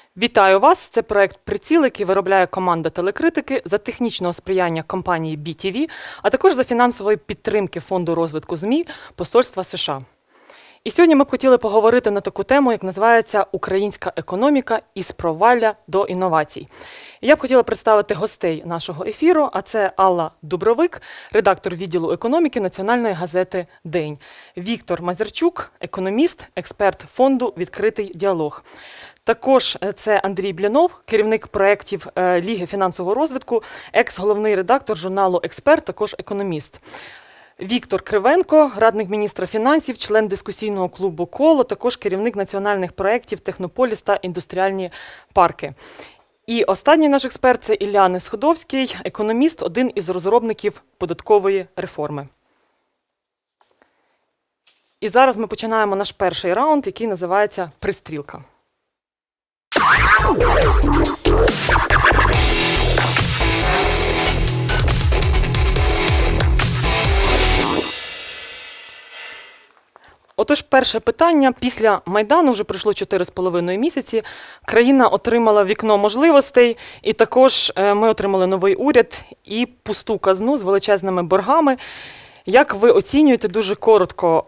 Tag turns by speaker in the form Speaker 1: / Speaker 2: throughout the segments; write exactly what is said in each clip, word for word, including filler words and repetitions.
Speaker 1: Вітаю вас! Це проект «Приціл», який виробляє команда телекритики за технічного сприяння компанії бі ті ві, а також за фінансової підтримки Фонду розвитку ЗМІ Посольства США. І сьогодні ми б хотіли поговорити на таку тему, як називається «Українська економіка із провалля до інновацій». І я б хотіла представити гостей нашого ефіру, а це Алла Дубровик, редактор відділу економіки національної газети «День», Віктор Мазерчук, економіст, експерт фонду «Відкритий діалог». Також це Андрій Блінов, керівник проєктів Ліги фінансового розвитку, екс-головний редактор журналу «Експерт», також економіст. Віктор Кривенко, радник міністра фінансів, член дискусійного клубу «Коло», також керівник національних проєктів «Технополіс» та «Індустріальні парки». І останній наш експерт – це Ілля Несходовський, економіст, один із розробників податкової реформи. І зараз ми починаємо наш перший раунд, який називається «Пристрілка». Отож, перше питання. Після Майдану вже пройшло чотири з половиною місяці. Країна отримала вікно можливостей, і також ми отримали новий уряд і пусту казну з величезними боргами. Як ви оцінюєте дуже коротко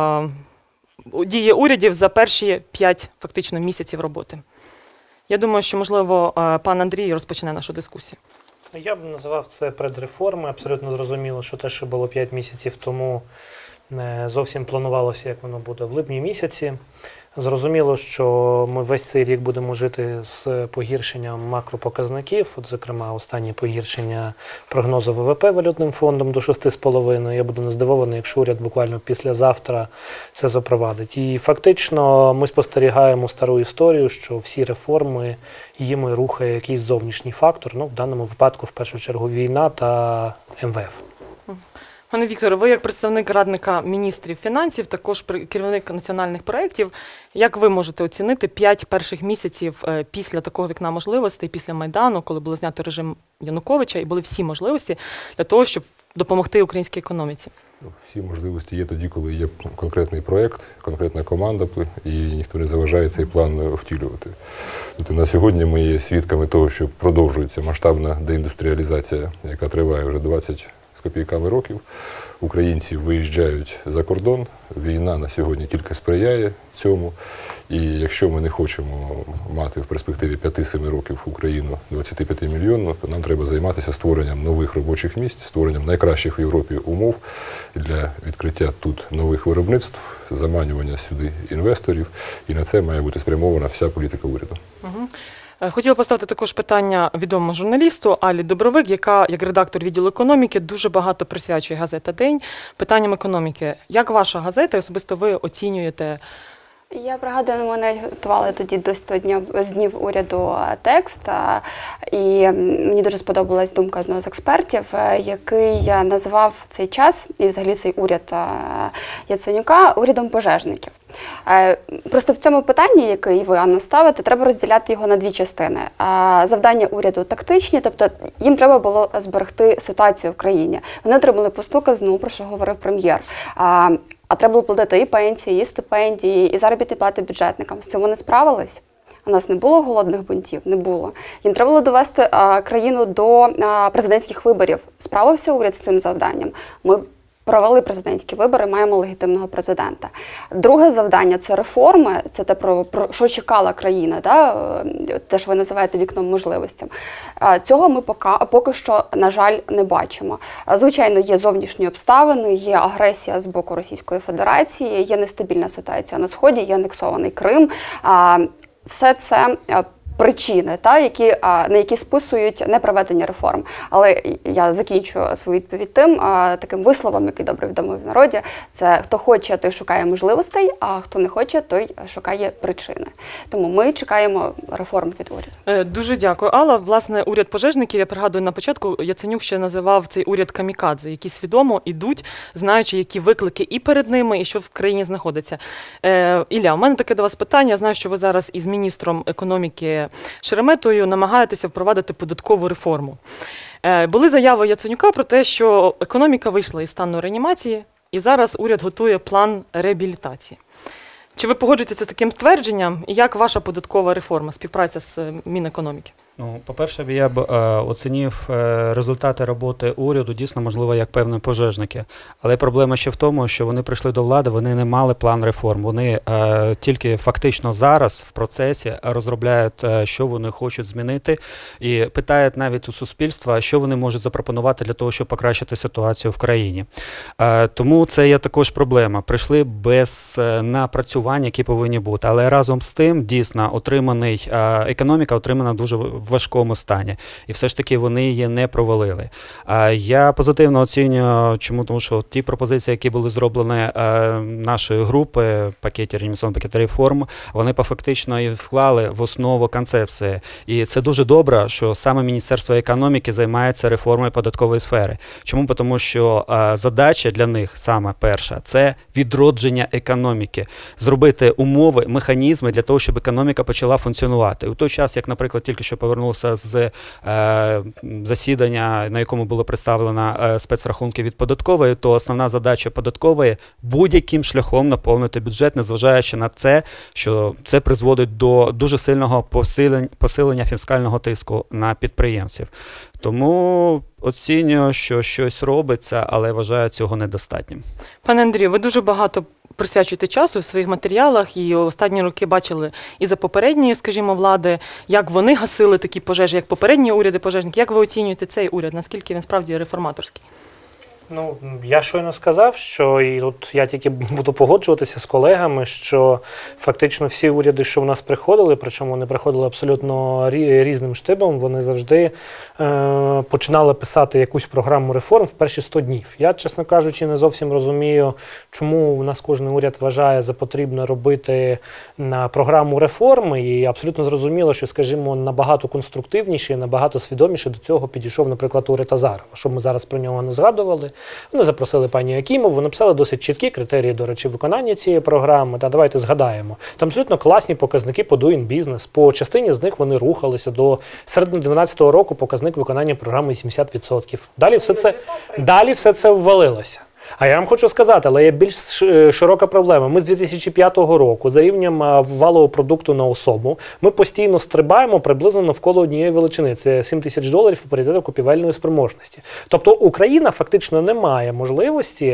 Speaker 1: а, дії урядів за перші п'ять фактично місяців роботи? Я думаю, що, можливо, пан Андрій розпочне нашу дискусію.
Speaker 2: Я б називав це предреформи. Абсолютно зрозуміло, що те, що було п'ять місяців тому, не зовсім планувалося, як воно буде в липні місяці. Зрозуміло, що ми весь цей рік будемо жити з погіршенням макропоказників, от, зокрема, останнє погіршення прогнозу ВВП валютним фондом до шести з половиною. Я буду не здивований, якщо уряд буквально післязавтра це запровадить. І фактично ми спостерігаємо стару історію, що всі реформи, їми рухає якийсь зовнішній фактор, ну, в даному випадку, в першу чергу, війна та ем ве еф.
Speaker 1: Пане Вікторе, ви як представник радника міністрів фінансів, також керівник національних проєктів, як ви можете оцінити п'ять перших місяців після такого вікна можливостей, після Майдану, коли було знято режим Януковича і були всі можливості для того, щоб допомогти українській економіці?
Speaker 3: Всі можливості є тоді, коли є конкретний проєкт, конкретна команда, і ніхто не заважає цей план втілювати. Тобто на сьогодні ми є свідками того, що продовжується масштабна деіндустріалізація, яка триває вже двадцять з копійками років. Українці виїжджають за кордон, війна на сьогодні тільки сприяє цьому. І якщо ми не хочемо мати в перспективі п'яти-семи років Україну двадцятип'ятимільйонну, то нам треба займатися створенням нових робочих місць, створенням найкращих в Європі умов для відкриття тут нових виробництв, заманювання сюди інвесторів. І на це має бути спрямована вся політика уряду.
Speaker 1: Угу. Хотіла поставити також питання відомому журналісту Аллі Дубровик, яка, як редактор відділу економіки, дуже багато присвячує газета «День» питанням економіки. Як ваша газета, особисто ви оцінюєте?
Speaker 4: Я пригадую, мене готували тоді до сто днів, з днів уряду текст, і мені дуже сподобалась думка одного з експертів, який назвав цей час і взагалі цей уряд Яценюка урядом пожежників. Просто в цьому питанні, яке ви, Анно, ставите, треба розділяти його на дві частини. Завдання уряду тактичні, тобто їм треба було зберегти ситуацію в країні. Вони отримали пусту казну, про що говорив прем'єр. А треба було платити і пенсії, і стипендії, і заробітні плати бюджетникам. З цим вони справились? У нас не було голодних бунтів? Не було. Їм треба було довести а, країну до а, президентських виборів. Справився уряд з цим завданням? Ми провели президентські вибори, маємо легітимного президента. Друге завдання – це реформи, це те, про, про що чекала країна, да? Те, що ви називаєте вікном можливостям. Цього ми поки, поки що, на жаль, не бачимо. Звичайно, є зовнішні обставини, є агресія з боку Російської Федерації, є нестабільна ситуація на Сході, є анексований Крим. Все це причини, та, які, на які списують непроведення реформ. Але я закінчу свою відповідь тим, таким висловом, який добре відомий в народі, це хто хоче, той шукає можливостей, а хто не хоче, той шукає причини. Тому ми чекаємо реформ від уряду.
Speaker 1: Дуже дякую, Алла. Власне, уряд пожежників, я пригадую, на початку Яценюк ще називав цей уряд камікадзе, які свідомо йдуть, знаючи, які виклики і перед ними, і що в країні знаходиться. Е, Ілля, у мене таке до вас питання. Я знаю, що ви зараз із міністром економіки Шереметою намагаєтеся впровадити податкову реформу. Е, були заяви Яценюка про те, що економіка вийшла із стану реанімації, і зараз уряд готує план реабілітації. Чи ви погоджуєтеся з таким ствердженням? І як ваша податкова реформа, співпраця з е, Мінекономіки?
Speaker 5: Ну, по-перше, я б е, оцінив е, результати роботи уряду, дійсно, можливо, як певні пожежники. Але проблема ще в тому, що вони прийшли до влади, вони не мали план реформ. Вони е, тільки фактично зараз в процесі розробляють, е, що вони хочуть змінити, і питають навіть у суспільства, що вони можуть запропонувати для того, щоб покращити ситуацію в країні. Е, тому це є також проблема. Прийшли без е, напрацювань, які повинні бути. Але разом з тим, дійсно, отриманий, е, економіка отримана дуже в важкому стані. І все ж таки вони її не провалили. Я позитивно оцінюю, чому, тому що ті пропозиції, які були зроблені нашою групи, пакеті реанімаційного пакету реформ, вони фактично і вклали в основу концепції. І це дуже добре, що саме Міністерство економіки займається реформою податкової сфери. Чому? Тому що задача для них саме перша – це відродження економіки. Зробити умови, механізми для того, щоб економіка почала функціонувати. У той час, як, наприклад, тільки що повернувся з е, засідання, на якому було представлено е, спецрахунки від податкової, то основна задача податкової – будь-яким шляхом наповнити бюджет, незважаючи на це, що це призводить до дуже сильного посилення, посилення фіскального тиску на підприємців. Тому оцінюю, що щось робиться, але вважаю цього недостатнім.
Speaker 1: Пане Андрію, ви дуже багато присвячуєте часу в своїх матеріалах, і останні роки бачили і за попередньої, скажімо, влади, як вони гасили такі пожежі, як попередні уряди пожежники. Як ви оцінюєте цей уряд? Наскільки він справді реформаторський?
Speaker 2: Ну, я щойно сказав, що і тут я тільки буду погоджуватися з колегами, що фактично всі уряди, що в нас приходили, причому вони приходили абсолютно різним штибом, вони завжди е, починали писати якусь програму реформ в перші сто днів. Я, чесно кажучи, не зовсім розумію, чому у нас кожен уряд вважає за потрібно робити на програму реформи, і абсолютно зрозуміло, що, скажімо, набагато конструктивніше, набагато свідоміше до цього підійшов, наприклад, уряд Азарова, щоб ми зараз про нього не згадували. Вони запросили пані Якимову, написали досить чіткі критерії, до речі, виконання цієї програми. Та давайте згадаємо. Там абсолютно класні показники по Doing Business. По частині з них вони рухалися до середини дві тисячі дванадцятого року, показник виконання програми вісімдесят відсотків. Далі все це, далі все це ввалилося. А я вам хочу сказати, але є більш широка проблема. Ми з дві тисячі п'ятого року за рівнем валового продукту на особу ми постійно стрибаємо приблизно навколо однієї величини. Це сім тисяч доларів по паритету купівельної спроможності. Тобто Україна фактично не має можливості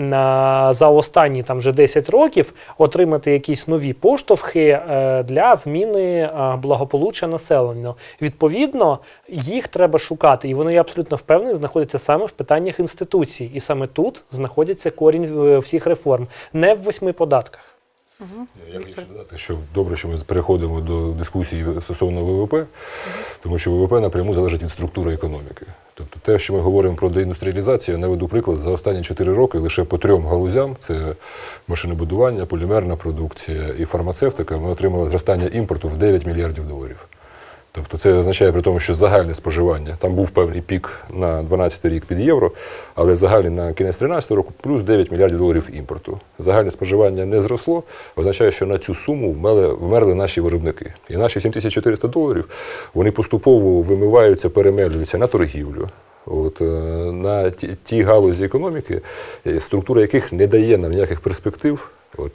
Speaker 2: на, за останні там вже десять років отримати якісь нові поштовхи для зміни благополуччя населення. Відповідно, їх треба шукати. І вони, я абсолютно впевнений, знаходяться саме в питаннях інституцій. І саме тут знаходиться корінь всіх реформ, не в восьми податках.
Speaker 3: Угу. Я хочу додати, що добре, що ми переходимо до дискусії стосовно ВВП, угу. тому що ВВП напряму залежить від структури економіки. Тобто те, що ми говоримо про деіндустріалізацію, я наведу приклад, за останні чотири роки лише по трьом галузям, це машинобудування, полімерна продукція і фармацевтика, ми отримали зростання імпорту в дев'ять мільярдів доларів. Тобто це означає при тому, що загальне споживання, там був певний пік на дванадцятий рік під євро, але загальне на кінець тринадцятого року плюс дев'ять мільярдів доларів імпорту. Загальне споживання не зросло, означає, що на цю суму вмерли, вмерли наші виробники. І наші сім тисяч чотириста доларів, вони поступово вимиваються, перемелюються на торгівлю. От, на ті, ті галузі економіки, структура яких не дає нам ніяких перспектив от,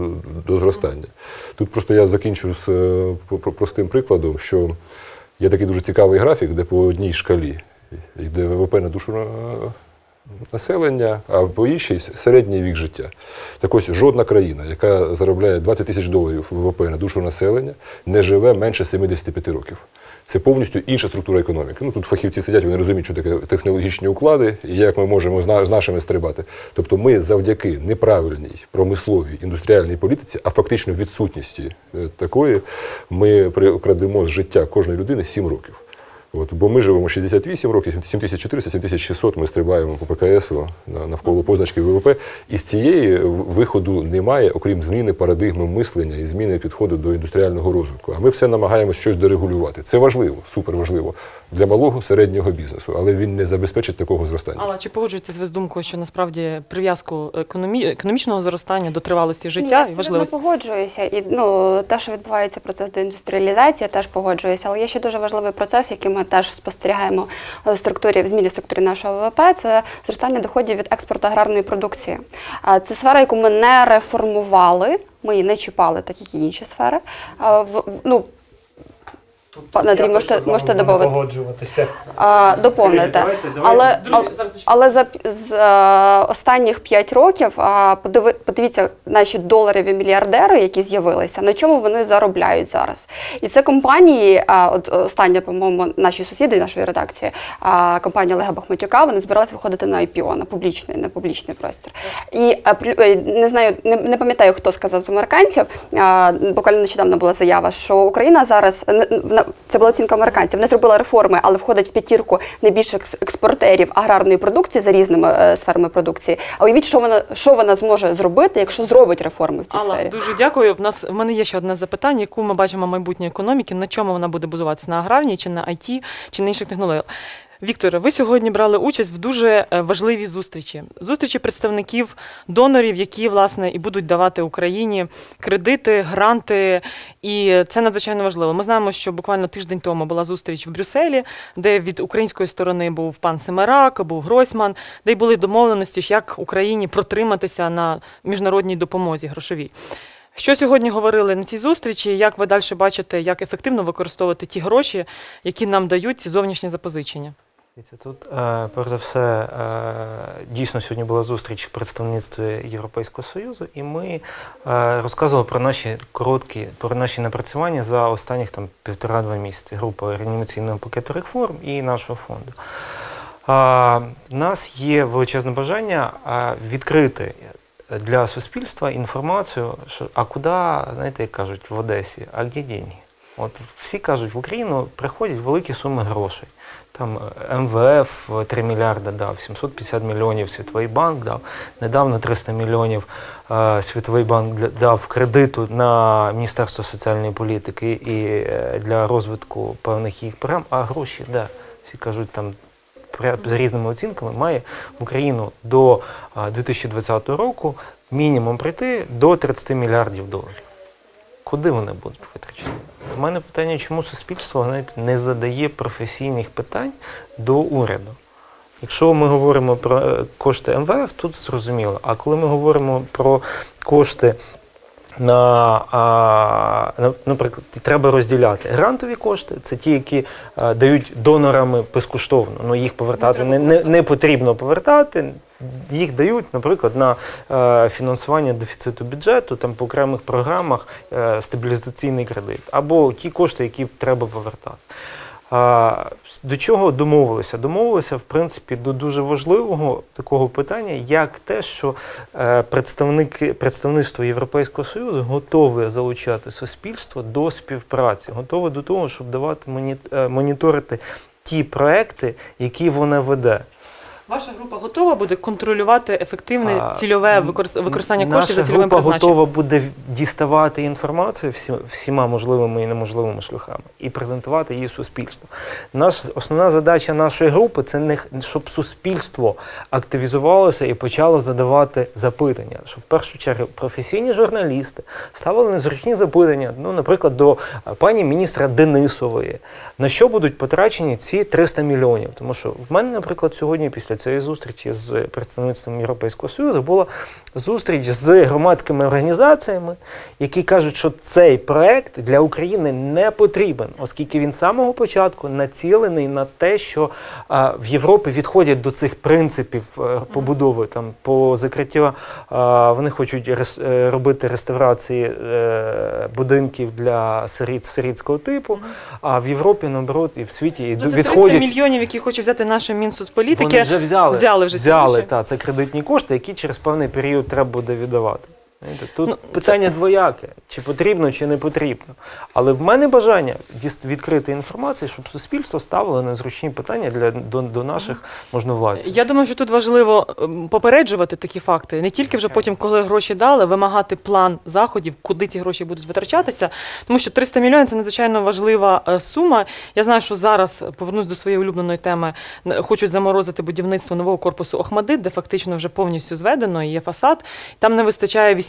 Speaker 3: до зростання. Тут просто я закінчу з простим прикладом, що є такий дуже цікавий графік, де по одній шкалі йде ВВП на душу населення, а по іншій середній вік життя. Так ось жодна країна, яка заробляє двадцять тисяч доларів ВВП на душу населення, не живе менше сімдесят п'ять років. Це повністю інша структура економіки. Ну, тут фахівці сидять, вони розуміють, що таке технологічні уклади і як ми можемо з нашими стрибати. Тобто ми завдяки неправильній промисловій індустріальній політиці, а фактично відсутності такої, ми крадемо з життя кожної людини сім років. От, бо ми живемо шістдесят вісім років, сім тисяч чотириста - сім тисяч шістсот ми стрибаємо по ПКСу навколо позначки ВВП. І з цієї виходу немає, окрім зміни парадигми мислення і зміни підходу до індустріального розвитку. А ми все намагаємося щось дорегулювати. Це важливо, суперважливо для малого, середнього бізнесу, але він не забезпечить такого зростання.
Speaker 1: Але чи погоджуєтесь ви з думкою, що насправді прив'язку економі... економічного зростання до тривалості життя і важливості?
Speaker 4: Я погоджуюся. І ну, те, що відбувається процес деіндустріалізації, теж погоджуюся. Але є ще дуже важливий процес, який ми ми теж спостерігаємо в структурі, в зміні структури нашого ВВП, це зростання доходів від експорту аграрної продукції. Це сфера, яку ми не реформували, ми її не чіпали, так як і інші сфери. Ну, Пане Андрій, можете, можете додати?
Speaker 2: Погоджуватися.
Speaker 4: А, доповнити. Давайте, давайте. Але, але, але за з, а, останніх п'ять років а, подиви, подивіться наші доларові мільярдери, які з'явилися, на чому вони заробляють зараз. І це компанії, а, от остання, по-моєму, наші сусіди, нашої редакції, а, компанія Олега Бахматюка, вони збиралися виходити на ай пі о, на публічний, на публічний простір. І а, не знаю, не, не пам'ятаю, хто сказав з американців, а, буквально нещодавно була заява, що Україна зараз, це була оцінка американців, не зробила реформи, але входить в п'ятірку найбільших експортерів аграрної продукції за різними е, сферами продукції. А уявіть, що вона, що вона зможе зробити, якщо зробить реформи в цій
Speaker 1: Алла,
Speaker 4: сфері.
Speaker 1: Дуже дякую. В нас в мене є ще одне запитання, яку ми бачимо майбутньої економіки, на чому вона буде базуватися, на аграрній, чи на ай ті, чи на інших технологіях. Вікторе, ви сьогодні брали участь в дуже важливій зустрічі. Зустрічі представників донорів, які, власне, і будуть давати Україні кредити, гранти. І це надзвичайно важливо. Ми знаємо, що буквально тиждень тому була зустріч в Брюсселі, де від української сторони був пан Семерак, був Гройсман, де й були домовленості, як Україні протриматися на міжнародній допомозі грошовій. Що сьогодні говорили на цій зустрічі? Як ви далі бачите, як ефективно використовувати ті гроші, які нам дають ці зовнішні запозичення?
Speaker 6: Тут, перш за все, дійсно сьогодні була зустріч в представництві Європейського Союзу, і ми розказували про наші короткі, про наші напрацювання за останніх там півтора-два місяці. Група реанімаційного пакету реформ і нашого фонду. У нас є величезне бажання відкрити для суспільства інформацію, що, а куди, знаєте, як кажуть в Одесі, а де деньги? От всі кажуть, в Україну приходять великі суми грошей. Там ем ве еф три мільярди дав, сімсот п'ятдесят мільйонів Світовий банк дав, недавно триста мільйонів е, Світовий банк дав кредиту на Міністерство соціальної політики і е, для розвитку певних їх програм, а гроші, де? Всі кажуть, там з різними оцінками має в Україну до е, дві тисячі двадцятого року мінімум прийти до тридцять мільярдів доларів. Куди вони будуть витрачені? У мене питання, чому суспільство, знаєте, не задає професійних питань до уряду. Якщо ми говоримо про кошти ем ве еф, тут зрозуміло. А коли ми говоримо про кошти на, а, наприклад, треба розділяти. Грантові кошти – це ті, які а, дають донорами безкоштовно. Ну, їх повертати не, не, не потрібно повертати. Їх дають, наприклад, на е, фінансування дефіциту бюджету, там по окремих програмах е, стабілізаційний кредит, або ті кошти, які треба повертати. Е, до чого домовилися? Домовилися, в принципі, до дуже важливого такого питання, як те, що е, представники, представництво Європейського Союзу готове залучати суспільство до співпраці, готове до того, щоб давати моні, е, моніторити ті проекти, які вона веде.
Speaker 1: Ваша група готова буде контролювати ефективне цільове використання коштів за цільовим призначенням?
Speaker 6: Наша група готова буде діставати інформацію всі, всіма можливими і неможливими шляхами і презентувати її суспільству. Наш, основна задача нашої групи – це не щоб суспільство активізувалося і почало задавати запитання. Щоб в першу чергу професійні журналісти ставили незручні запитання, ну, наприклад, до пані міністра Денисової, на що будуть потрачені ці триста мільйонів. Тому що в мене, наприклад, сьогодні після цієї зустрічі з представництвом Європейського Союзу була зустріч з громадськими організаціями, які кажуть, що цей проект для України не потрібен, оскільки він з самого початку націлений на те, що а, в Європі відходять до цих принципів а, побудови, там, по закриттю, а, вони хочуть рес, робити реставрації а, будинків для сиріт, сирітського типу, а в Європі, наоборот, і в світі і
Speaker 1: ну, це
Speaker 6: відходять...
Speaker 1: триста мільйонів, які хоче взяти наша Мінсоцполітики.
Speaker 6: Вони вже взяли,
Speaker 1: взяли, вже
Speaker 6: взяли та, це кредитні кошти, які через певний період треба буде віддавати. Тут ну, питання це... двояке, чи потрібно, чи не потрібно. Але в мене бажання відкрити інформацію, щоб суспільство ставило незручні питання для, до, до наших можновладців.
Speaker 1: Я думаю, що тут важливо попереджувати такі факти. Не тільки вже потім, коли гроші дали, вимагати план заходів, куди ці гроші будуть витрачатися. Тому що триста мільйонів – це надзвичайно важлива сума. Я знаю, що зараз, повернусь до своєї улюбленої теми, хочуть заморозити будівництво нового корпусу Охматдит, де фактично вже повністю зведено, і є фасад. Там не вистачає вісімдесят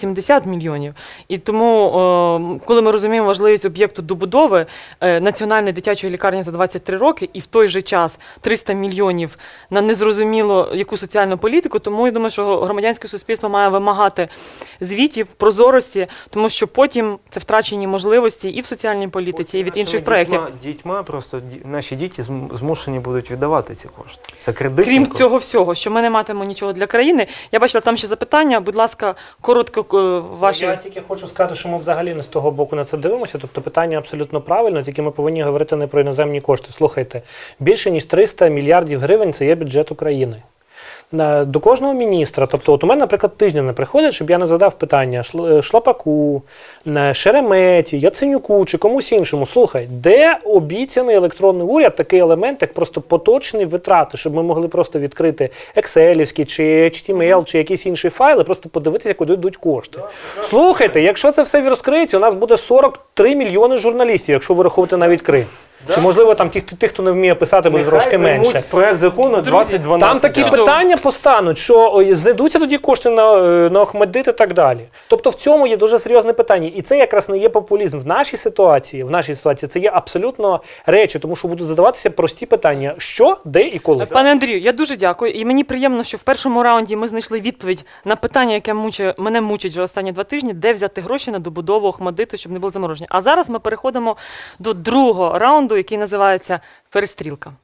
Speaker 1: сімдесят мільйонів. І тому, е, коли ми розуміємо важливість об'єкту добудови е, національної дитячої лікарні за двадцять три роки, і в той же час триста мільйонів на незрозуміло яку соціальну політику, тому я думаю, що громадянське суспільство має вимагати звітів, прозорості, тому що потім це втрачені можливості і в соціальній політиці, і від інших проєктів.
Speaker 6: Дітьма, дітьма просто ді- наші діти зм- змушені будуть віддавати ці кошти. Це кредит.
Speaker 1: Крім цього всього, що ми не матимемо нічого для країни. Я бачила там ще запитання. Будь ласка, коротко е, ваші.
Speaker 2: Я тільки хочу сказати, що ми взагалі не з того боку на це дивимося. Тобто питання абсолютно правильно, тільки ми повинні говорити не про іноземні кошти. Слухайте, більше ніж триста мільярдів гривень – це є бюджет України. На- До кожного міністра, тобто от у мене, наприклад, тижня не приходить, щоб я не задав питання Шло- Шлапаку, е, Шереметі, Яценюку чи комусь іншому. Слухай, де обіцяний електронний уряд, такий елемент, як просто поточні витрати, щоб ми могли просто відкрити екселівські чи ейч ті ем ел, чи якісь інші файли, просто подивитися, куди йдуть кошти. Слухайте, якщо це все розкриється, у нас буде сорок три мільйони журналістів, якщо вираховувати навіть Крим. Чи, можливо, там ті, хто- тих, хто не вміє писати, буде трошки менше.
Speaker 6: проект закону двадцять дванадцять.
Speaker 2: Там такі
Speaker 1: Да.
Speaker 2: питання постануть, що ой, знайдуться тоді кошти на, е, на Охмаддит і так далі. Тобто в цьому є дуже серйозне питання. І це якраз не є популізм. В нашій ситуації, в нашій ситуації це є абсолютно речі, тому що будуть задаватися прості питання: що, де і коли.
Speaker 1: Пане Андрію, я дуже дякую. І мені приємно, що в першому раунді ми знайшли відповідь на питання, яке мучить, мене мучить вже останні два тижні, де взяти гроші на добудову Охмаддиту, щоб не було замороження. А зараз ми переходимо до другого раунду, який називається «Перестрілка».